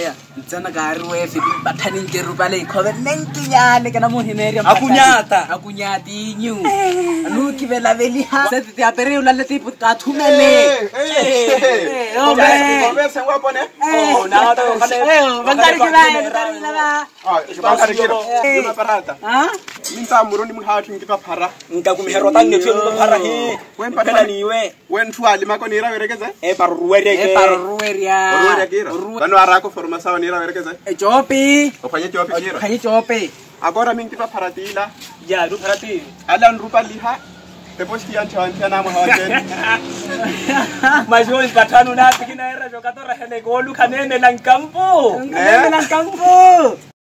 ya ntsana ka re we fe bathaning ke rupa le khobe nenkinyane kana mo hineri akunyata inyu anu ki vela veli ha se te apere ulla le tipo ka thumele Obe se wa bone na to bangari ke ba ke bangari ke ma parata minta muroni mhatu ngipa para nka kumherota ngefe lo phara he wempana niwe wentwali makoni ra werekeza paruweria bano arako forma sawa ni ra werekeza chopi ofanye chopi kiro khanye chopi agora mingipa paratila ya lu pharati ala nrupa liha teposti yanthwa na mo hawateni majoni pathano na tikina era jokatora hele golu khanene langkampo